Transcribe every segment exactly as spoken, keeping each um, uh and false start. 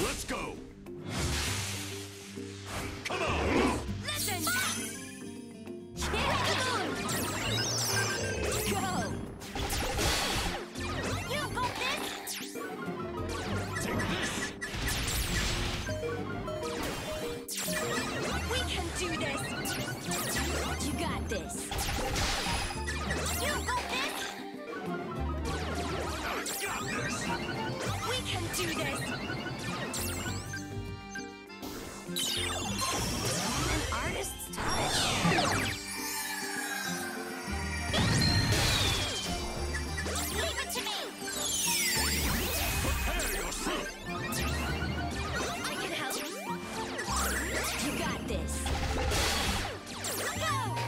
Let's go! Come on! Listen! Go! You got this! Take this! We can do this! You got this! You got this! I got this! We can do this! An artist's touch! Leave it to me! Prepare yourself! I can help! You got this! Go!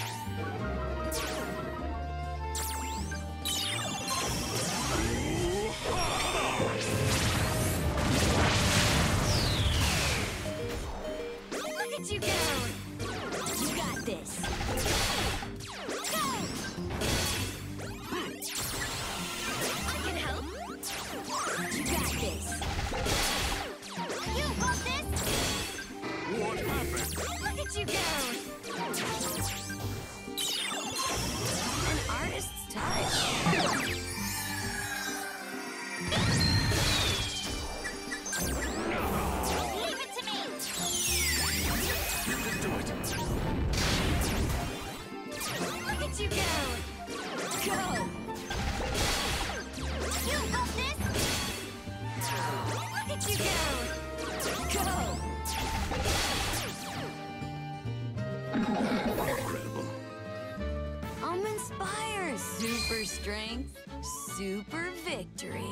Look at you go! You got this! Go! I can help! You got this! You got this! What happened? Look at you go! An artist's touch! Leave it to me! You can do it! Look at you go! Go! You got this! Look at you go! Go! Incredible. Um Inspire! Super strength, super victory.